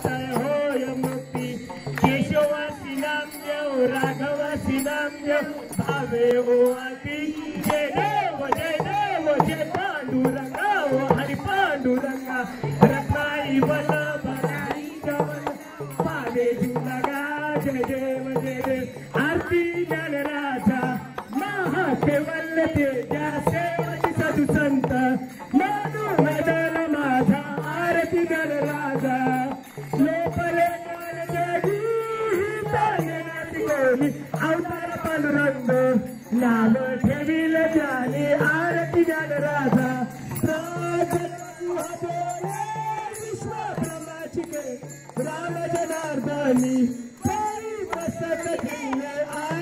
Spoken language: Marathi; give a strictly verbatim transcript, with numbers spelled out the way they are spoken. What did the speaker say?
करताय होय मुक्ती केशवासी नामदेव राघवासी नामदेव भावे ओवाती जय देव जय देव जय पांडुरंगा ओ हरी पांडुरंगा रत्नाई वल्लभाई जवन पावे जुलगा जय देव जय देव आरती ज्ञानराजा महाकेवल्य तेजा सेवक साधू संत मानू मदन माझा आरती गणराजा लोपले ज्ञान देवी तानेनाती गोवी अवतार पांडुरंग नाम ठेविल जाने आरती गणराजा विश्व ब्रह्माची राम जनार्दनी साई मस्तक ठेवले